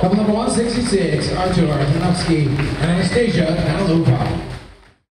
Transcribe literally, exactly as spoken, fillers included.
Couple number one sixty-six, Artur, Tarnavskyy, and Anastasiya, Danilova.